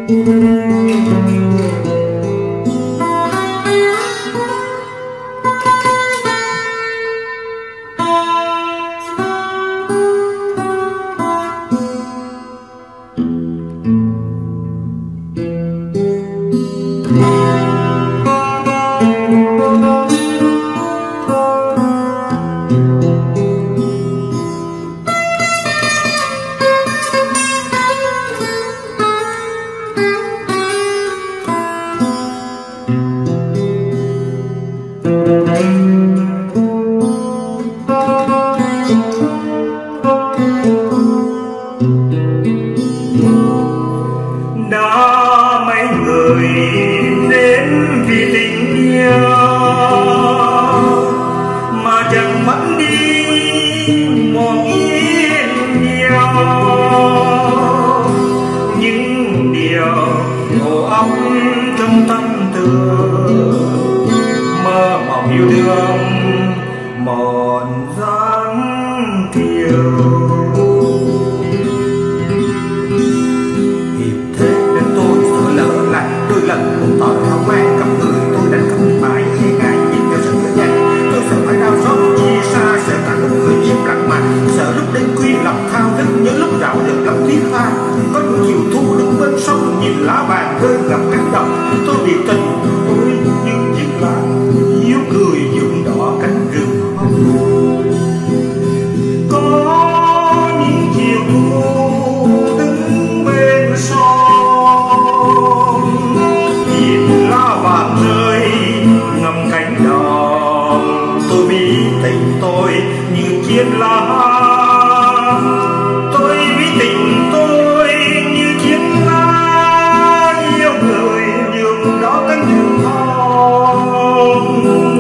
Đã mấy người đến vì tình yêu mà chẳng mất đi một yên nhiều, những điều ngủ óc trong tâm tư mơ mộng yêu đương một dáng kiều. Đôi lần một tội hao mang gặp người tôi đành không mãi e ngại nhìn theo sự nhớ nhàng. Tôi sợ phải đau xót chia xa, sợ cả lúc người im lặng mà, sợ lúc đêm khuya lòng thao thức, nhớ lúc dạo được lòng tiếc tha. Có những chiều thu đứng bên sông nhìn lá vàng rơi ngập cánh đồng, tôi biệt tình tôi như chiếc lá yếu cười nhuộm đỏ cánh rừng hồng. Có những chiều thu đứng bên sông vàng rơi ngầm cánh đồng, tôi bí tình tôi như chiếc lá, tôi bí tình tôi như chiếc lá yêu người nhường đó cánh rừng hồng.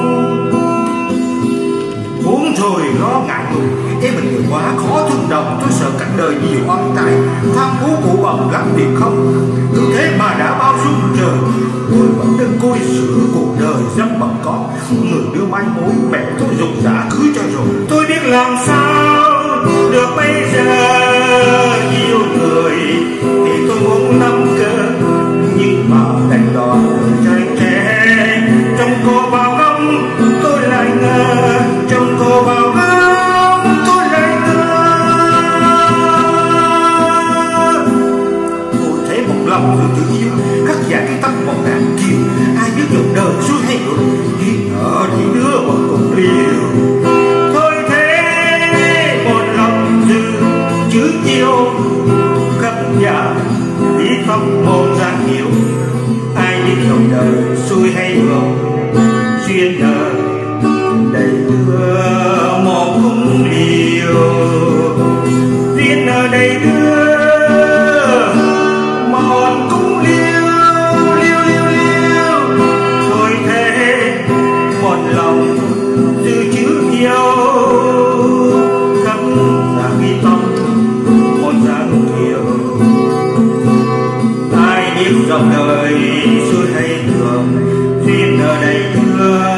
Uống rồi lo ngại ngùng em mình người quá khó thương đồng, tôi sợ cảnh đời nhiều oan tài tham phú cụ bậc lắm việc không, cứ thế mà đã bao dung trời. Tôi vẫn đang côi sửa cuộc đời dăm bằng con, người đưa mai mối mẹ tôi rụng rã cưới cho rồi. Tôi biết làm sao được bây giờ, yêu người thì tôi muốn nắm cơ, nhưng mà đành đò trai trẻ trong cô vào gông tôi lại ngờ, trong cô vào gông tôi lại ngờ. Tôi thấy một lòng tôi tự yêu khắc giả cái tâm một ngàn kiều, ai biết dòng đời xuôi hay ngược, duyên nợ thì đưa một cùng liều. Thôi thế một lòng dư chữ chiêu khắp nhà ý tâm môn gian hiểu, ai biết dòng đời xuôi hay ngược, duyên nợ đầy đưa một cùng liều, duyên nợ đầy đưa một cùng liều. Lòng dư chữ yêu khắp ra ghi tâm một dáng kiều, ai biết dòng đời xuôi hay ngược, duyên ở đây thương.